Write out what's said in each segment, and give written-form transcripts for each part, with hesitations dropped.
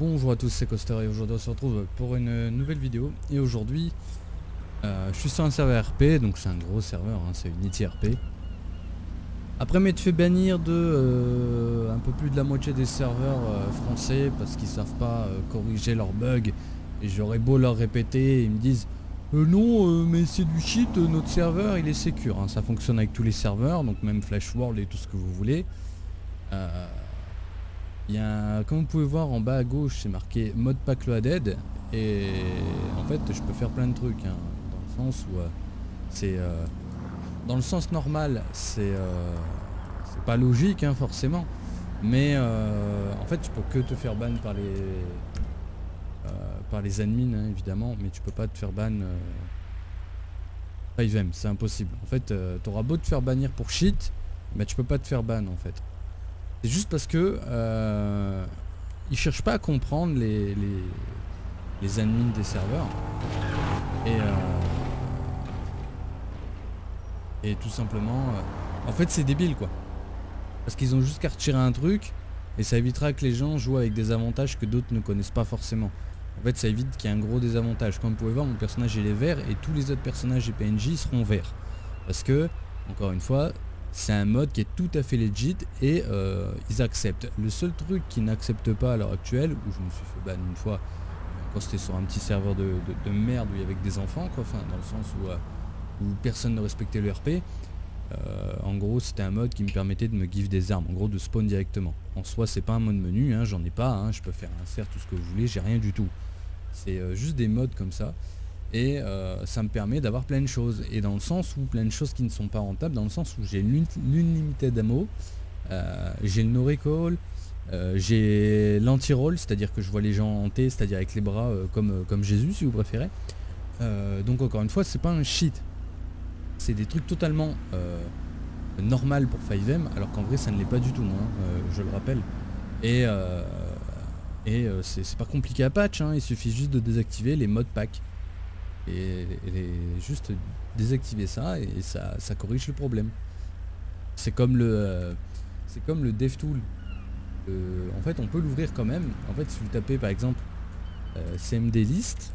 Bonjour à tous, c'est Coster et aujourd'hui on se retrouve pour une nouvelle vidéo. Et aujourd'hui, je suis sur un serveur RP, donc c'est un gros serveur, hein, c'est une RP. Après m'être fait bannir de un peu plus de la moitié des serveurs français parce qu'ils savent pas corriger leurs bugs. Et j'aurais beau leur répéter, ils me disent non mais c'est du shit, notre serveur il est secure, hein. Ça fonctionne avec tous les serveurs, donc même Flash World et tout ce que vous voulez. Il y a, comme vous pouvez voir en bas à gauche, c'est marqué mode pack loaded et en fait je peux faire plein de trucs, hein, dans le sens où c'est dans le sens normal, c'est pas logique, hein, forcément, mais en fait tu peux que te faire ban par les admins, hein, évidemment, mais tu peux pas te faire ban 5M, c'est impossible. En fait t'auras beau te faire bannir pour cheat, mais tu peux pas te faire ban en fait. C'est juste parce que ils cherchent pas à comprendre les admins des serveurs et tout simplement en fait c'est débile quoi, parce qu'ils ont juste qu'à retirer un truc et ça évitera que les gens jouent avec des avantages que d'autres ne connaissent pas forcément. En fait ça évite qu'il y ait un gros désavantage. Comme vous pouvez voir, mon personnage il est vert et tous les autres personnages et PNJ seront verts parce que, encore une fois, c'est un mode qui est tout à fait legit et ils acceptent. Le seul truc qu'ils n'acceptent pas à l'heure actuelle, où je me suis fait ban une fois quand c'était sur un petit serveur de merde où il y avait que des enfants quoi, enfin dans le sens où personne ne respectait le RP, en gros c'était un mode qui me permettait de me give des armes, en gros de spawn directement. En soi c'est pas un mode menu, hein, j'en ai pas, hein, je peux faire insert tout ce que vous voulez, j'ai rien du tout. C'est juste des modes comme ça. Et ça me permet d'avoir plein de choses, et dans le sens où plein de choses qui ne sont pas rentables, dans le sens où j'ai l'unlimited ammo, j'ai le no recall, j'ai l'anti-roll, c'est-à-dire que je vois les gens hantés, c'est-à-dire avec les bras comme Jésus si vous préférez. Donc encore une fois c'est pas un cheat, c'est des trucs totalement normal pour 5M, alors qu'en vrai ça ne l'est pas du tout, hein, je le rappelle. Et c'est pas compliqué à patch, hein, il suffit juste de désactiver les modes pack. Et juste désactiver ça et ça corrige le problème. C'est comme le DevTool. En fait on peut l'ouvrir quand même. En fait si vous tapez par exemple CMD list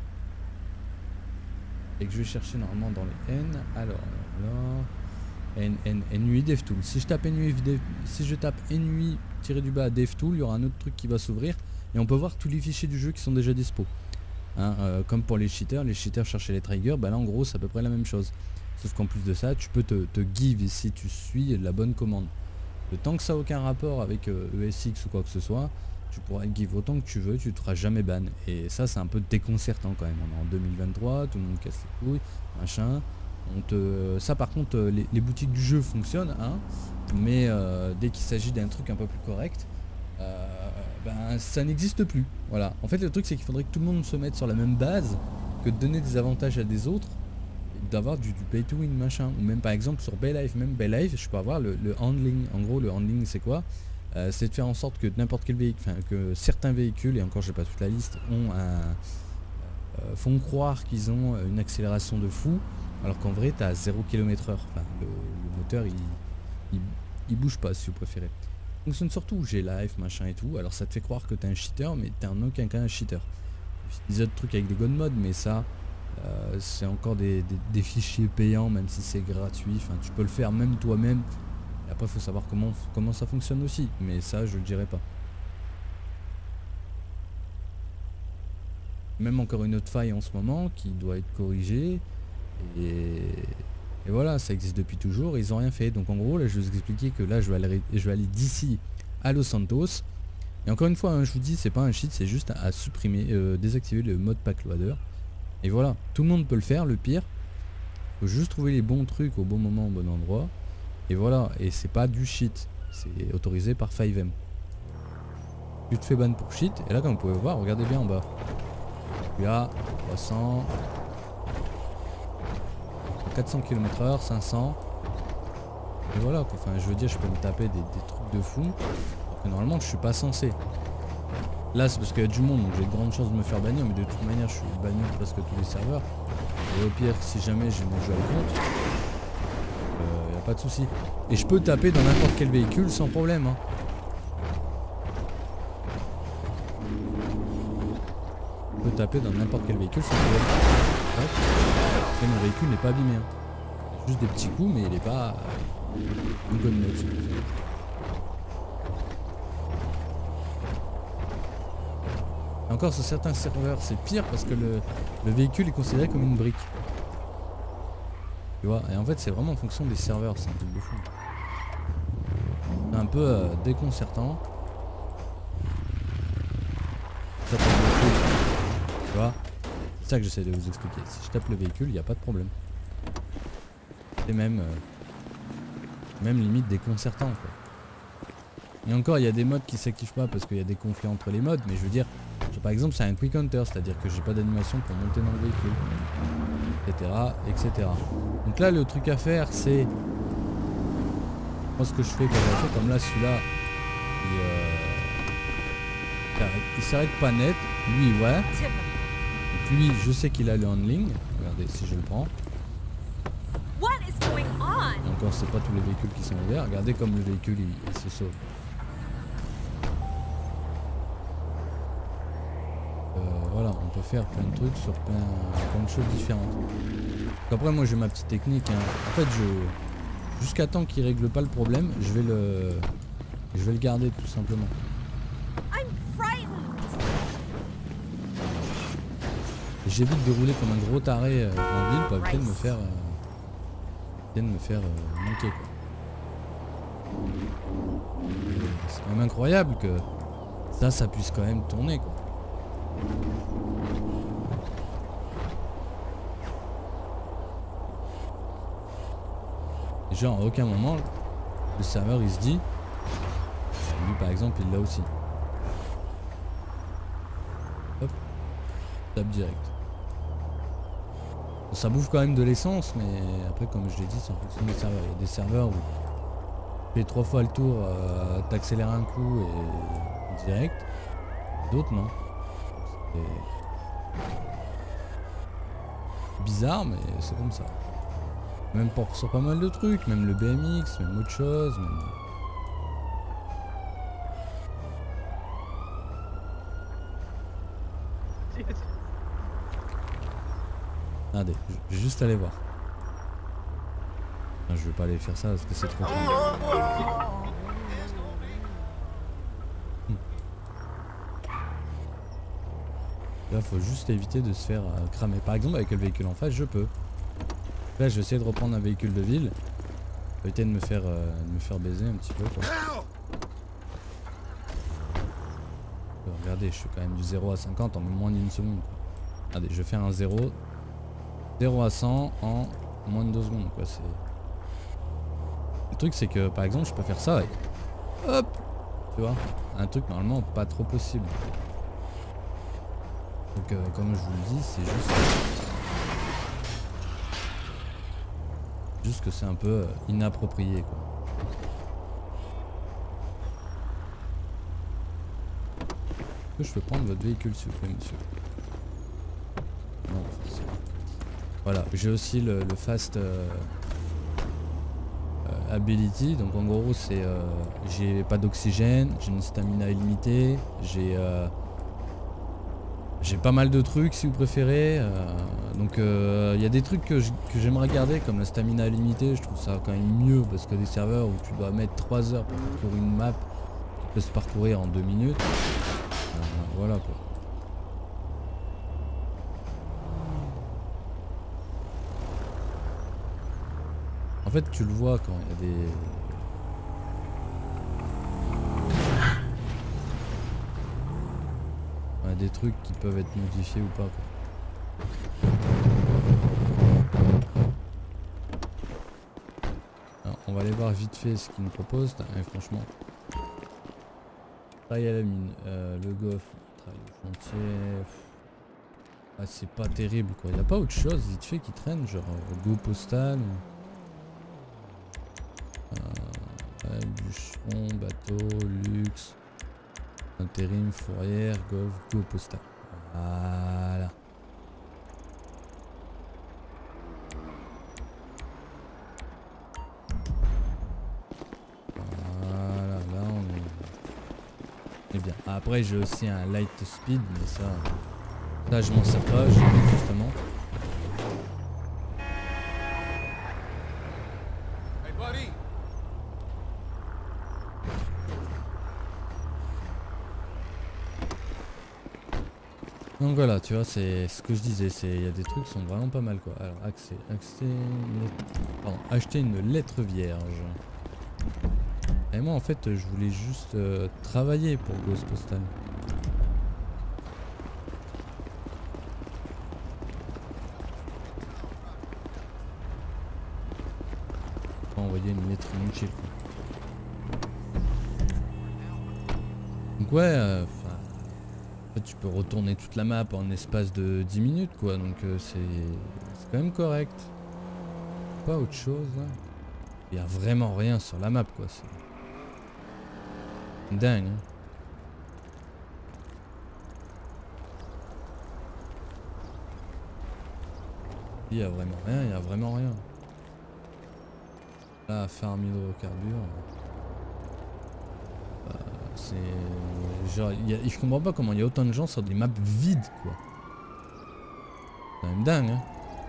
et que je vais chercher normalement dans les N, alors NUI DevTool. Si je tape NUI -du-bas DevTool, il y aura un autre truc qui va s'ouvrir et on peut voir tous les fichiers du jeu qui sont déjà dispo. Hein, comme pour les cheaters cherchaient les triggers, bah là en gros c'est à peu près la même chose, sauf qu'en plus de ça tu peux te give si tu suis la bonne commande. Le temps que ça n'a aucun rapport avec ESX ou quoi que ce soit, tu pourras give autant que tu veux, tu te feras jamais ban, et ça c'est un peu déconcertant quand même. On est en 2023, tout le monde casse les couilles, machin, ça par contre les boutiques du jeu fonctionnent, hein, mais dès qu'il s'agit d'un truc un peu plus correct, ben, ça n'existe plus. Voilà. En fait le truc c'est qu'il faudrait que tout le monde se mette sur la même base, que de donner des avantages à des autres, d'avoir du pay to win machin. Ou même par exemple sur Baylife, même Baylife je peux avoir le handling. En gros le handling c'est quoi, c'est de faire en sorte que n'importe quel véhicule, enfin que certains véhicules, et encore j'ai pas toute la liste, font croire qu'ils ont une accélération de fou alors qu'en vrai t'as 0 km/h. Enfin le moteur il bouge pas si vous préférez. Fonctionne surtout G-Life machin et tout, alors ça te fait croire que t'es un cheater mais t'es en aucun cas un cheater. Des autres trucs avec des god modes, mais ça c'est encore des fichiers payants, même si c'est gratuit, enfin tu peux le faire même toi-même, et après faut savoir comment ça fonctionne aussi, mais ça je le dirai pas. Même encore une autre faille en ce moment qui doit être corrigée, et voilà, ça existe depuis toujours, ils ont rien fait. Donc en gros là je vais vous expliquer que là je vais aller d'ici à Los Santos, et encore une fois, hein, je vous dis c'est pas un cheat, c'est juste à supprimer, désactiver le mode pack loader, et voilà, tout le monde peut le faire. Le pire, faut juste trouver les bons trucs au bon moment, au bon endroit, et voilà, et c'est pas du cheat, c'est autorisé par 5M. Tu te fais ban pour cheat, et là comme vous pouvez voir, regardez bien en bas, il y a 300, 400 km/h, 500, et voilà quoi. Enfin je veux dire, je peux me taper des trucs de fou alors que normalement je suis pas censé. Là c'est parce qu'il y a du monde donc j'ai de grandes chances de me faire bannir, mais de toute manière je suis banni de presque tous les serveurs, et au pire si jamais j'ai mon jeu à compte, y a pas de souci, et je peux taper dans n'importe quel véhicule sans problème, hein. taper dans n'importe quel véhicule sans problème. Hop. Et mon véhicule n'est pas abîmé. Hein. Juste des petits coups, mais il est pas une bonne note. Et encore sur certains serveurs, c'est pire parce que le véhicule est considéré comme une brique. Tu vois, et en fait c'est vraiment en fonction des serveurs, c'est un truc de fou. C'est un peu déconcertant. Ça, tu vois, c'est ça que j'essaie de vous expliquer. Si je tape le véhicule, il n'y a pas de problème. C'est même limite déconcertant quoi. Et encore, il y a des modes qui s'activent pas parce qu'il y a des conflits entre les modes, mais je veux dire, par exemple, c'est un quick hunter, c'est-à-dire que j'ai pas d'animation pour monter dans le véhicule, etc., etc. Donc là, le truc à faire, c'est, moi, ce que je fais quand j'ai fait, comme là, celui-là, il s'arrête pas net, lui, ouais. Donc lui, je sais qu'il a le handling. Regardez, si je le prends. Et encore, c'est pas tous les véhicules qui sont ouverts. Regardez comme le véhicule, il se sauve. Voilà, on peut faire plein de trucs sur plein de choses différentes. Donc après, moi j'ai ma petite technique. Hein. En fait, jusqu'à temps qu'il règle pas le problème, je vais le garder tout simplement. J'évite de rouler comme un gros taré en ville pour éviter de me faire manquer quoi. C'est quand même incroyable que ça puisse quand même tourner quoi. Genre à aucun moment le serveur il se dit, lui par exemple il l'a aussi. Hop, tape direct. Bon, ça bouffe quand même de l'essence, mais après comme je l'ai dit c'est en fonction des serveurs. Il y a des serveurs où tu fais 3 fois le tour, t'accélères un coup et direct. D'autres non. C'est bizarre mais c'est comme ça. Même sur pas mal de trucs, même le BMX, même autre chose. Même... Regardez, je vais juste aller voir. Non, je vais pas aller faire ça parce que c'est trop cool. Là, faut juste éviter de se faire cramer. Par exemple, avec le véhicule en face, je peux. Là, je vais essayer de reprendre un véhicule de ville. Pour éviter de me faire baiser un petit peu. Quoi. Regardez, je fais quand même du 0 à 50 en moins d'une seconde. Quoi. Regardez, je vais faire un 0 à 100 en moins de 2 secondes. Quoi. Le truc, c'est que par exemple, je peux faire ça et hop, tu vois, un truc normalement pas trop possible. Donc, comme je vous le dis, c'est juste que c'est un peu inapproprié quoi. Est-ce que je peux prendre votre véhicule s'il vous plaît monsieur? Non, voilà, j'ai aussi le fast ability, donc en gros c'est j'ai pas d'oxygène, j'ai une stamina illimitée, j'ai pas mal de trucs si vous préférez, donc il y a des trucs que j'aimerais garder comme la stamina illimitée, je trouve ça quand même mieux parce que des serveurs où tu dois mettre 3 heures pour parcourir une map qui peut se parcourir en 2 minutes, voilà quoi. En fait tu le vois quand il y a des trucs qui peuvent être modifiés ou pas quoi. Alors, on va aller voir vite fait ce qu'ils nous proposent. Et franchement, travail à la mine, le golf, travail au chantier, ah, c'est pas terrible quoi. Il n'y a pas autre chose vite fait qui traîne, genre go postal, bûcheron, bateau, luxe, intérim, fourrière, golf, go postal. Voilà. Voilà, là on est bien. Après j'ai aussi un light speed, mais ça Ça je m'en sers pas, je l'ai justement. Donc voilà, tu vois, c'est ce que je disais, il y a des trucs qui sont vraiment pas mal quoi. Alors acheter une lettre vierge. Et moi en fait je voulais juste travailler pour Ghost Postal. Envoyer une lettre inutile quoi. Donc ouais, en fait, tu peux retourner toute la map en espace de 10 minutes quoi, donc c'est quand même correct. Pas autre chose là. Il y a vraiment rien sur la map quoi, c'est dingue hein. Il y a vraiment rien, il y a vraiment rien. Là, farm hydrocarbures. C'est genre, je comprends pas comment il y a autant de gens sur des maps vides quoi. C'est quand même dingue hein.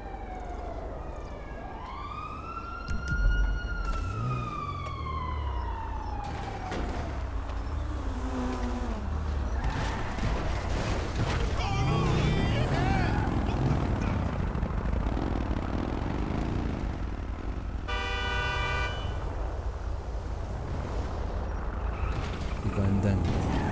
C'est quand même dingue.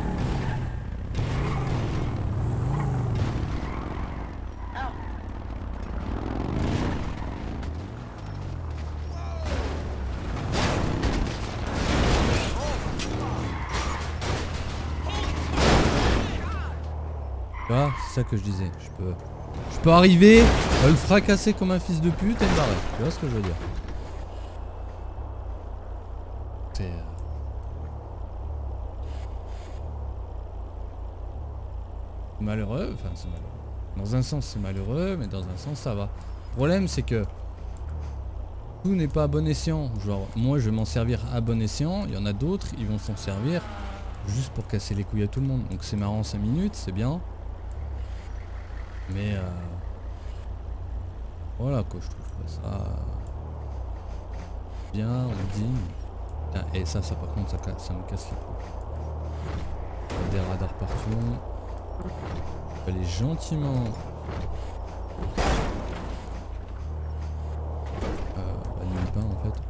Tu vois, c'est ça que je disais. Je peux arriver, le fracasser comme un fils de pute et me barrer. Tu vois ce que je veux dire? C'est malheureux, enfin c'est malheureux. Dans un sens c'est malheureux, mais dans un sens ça va. Le problème c'est que tout n'est pas à bon escient. Genre moi je vais m'en servir à bon escient, il y en a d'autres, ils vont s'en servir juste pour casser les couilles à tout le monde. Donc c'est marrant 5 minutes, c'est bien. Mais voilà quoi, je trouve pas ça bien, on dit. Putain, et ça par contre ça me casse les couilles. Des radars partout. On va aller gentiment nulle part en fait.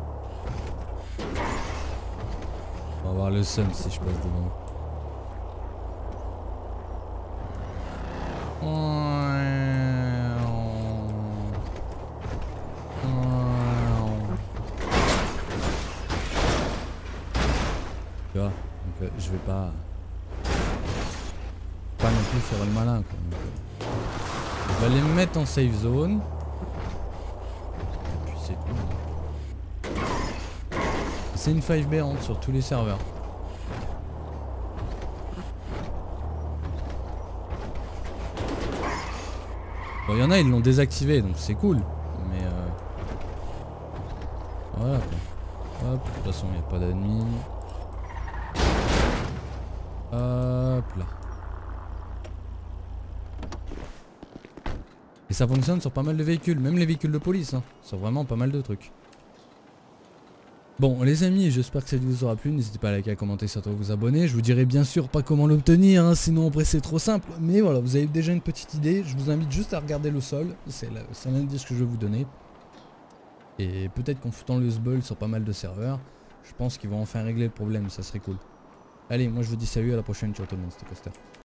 On va avoir le sun si je passe devant. Tu vois, donc je vais pas non plus faire le malin quoi. Donc, je vais aller me mettre en safe zone. Et puis c'est tout. C'est une 5B sur tous les serveurs. Bon, il y en a, ils l'ont désactivé, donc c'est cool. Mais voilà quoi. Hop, de toute façon, il n'y a pas d'admin. Hop là. Et ça fonctionne sur pas mal de véhicules, même les véhicules de police, hein. Sur vraiment pas mal de trucs. Bon les amis, j'espère que cette vidéo vous aura plu, n'hésitez pas à liker, à commenter, surtout à vous abonner. Je vous dirai bien sûr pas comment l'obtenir, hein, sinon après c'est trop simple. Mais voilà, vous avez déjà une petite idée, je vous invite juste à regarder le sol, c'est l'indice que je vais vous donner. Et peut-être qu'en foutant le sbul sur pas mal de serveurs, je pense qu'ils vont enfin régler le problème, ça serait cool. Allez, moi je vous dis salut, à la prochaine, ciao tout le monde, c'était Coaster.